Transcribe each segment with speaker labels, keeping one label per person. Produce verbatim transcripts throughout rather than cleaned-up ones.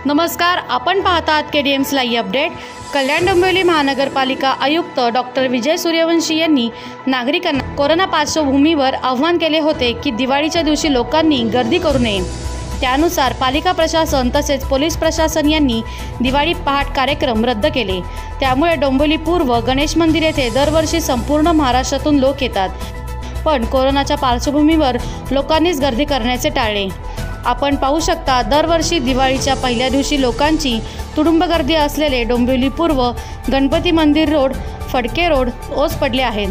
Speaker 1: नमस्कार, आपण पाहतात KDMC live update. Kalyan Dombivli महानगरपालिका आयुक्त डॉक्टर विजय सूर्यवंशी यांनी नागरिकांना कोरोना पार्श्वभूमीवर आवाहन केले होते की दिवाळीच्या दिवशी लोकांनी गर्दी करू नये। त्यानुसार पालिका प्रशासन तसेच पोलीस प्रशासन यांनी दिवाळी पहाट कार्यक्रम रद्द केले। त्यामुळे डोंबिवली पूर्व गणेश मंदिर येथे दरवर्षी संपूर्ण महाराष्ट्रातून लोक येतात, पण कोरोनाच्या पार्श्वभूमीवर लोकांनीच गर्दी करण्याचे टाळले। आपण पाहू शकता, दरवर्षी दिवाळीच्या पहिल्या दिवशी लोकांची तुडुंब गर्दी असलेले डोंबिवली पूर्व गणपती मंदिर रोड, फडके रोड ओस पडले आहेत।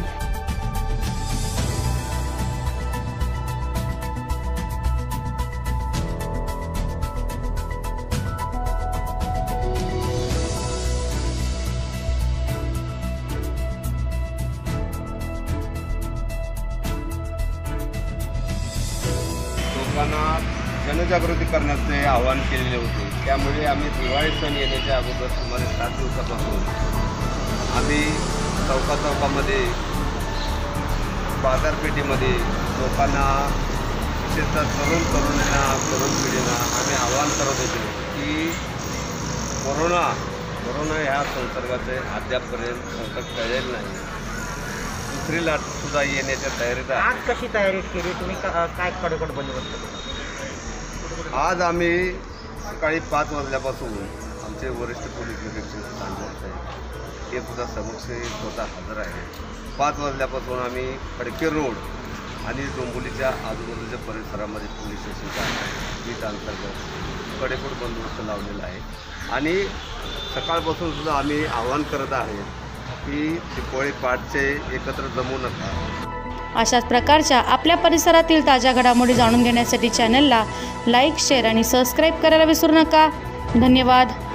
Speaker 2: लोकांना जनजागृती करण्याचे आवाहन केलेले होते। त्यामुळे आम्ही दिवाळी सण येण्याच्या अगोदर सुमारे सात दिवसापासून आम्ही चौका चौकामध्ये, बाजारपेठेमध्ये लोकांना, विशेषतः तरुण तरुणांना तरुण पिढींना आम्ही आवाहन करत होतो की कोरोना कोरोना ह्या संसर्गाचे अद्यापपर्यंत संकट टळलेलं नाही। दुसरी लाटसुद्धा येण्याच्या तयारीत आहे।
Speaker 3: आज कशी तयारी केली तुम्ही? काय कडकड बंदोबस्त केला?
Speaker 2: आज आम्ही सकाळी पाच वाजल्यापासून आमचे वरिष्ठ पोलीस निरीक्षक साहेब हे सुद्धा समक्ष स्वतः हजर आहे। पाच वाजल्यापासून आम्ही फडके रोड आणि डोंबिवलीच्या आजूबाजूच्या परिसरामध्ये पोलीस स्टेशनच्या वीट अंतर्गत कडेकोट बंदोबस्त लावलेला आहे। आणि सकाळपासून सुद्धा आम्ही आवाहन करत आहे की दिवाळी पहाटचे एकत्र जमू नका।
Speaker 1: अशाच प्रकारच्या आपल्या परिसरातील ताज्या घडामोडी जाणून घेण्यासाठी चॅनलला लाईक, शेअर आणि सबस्क्राईब करायला विसरू नका। धन्यवाद।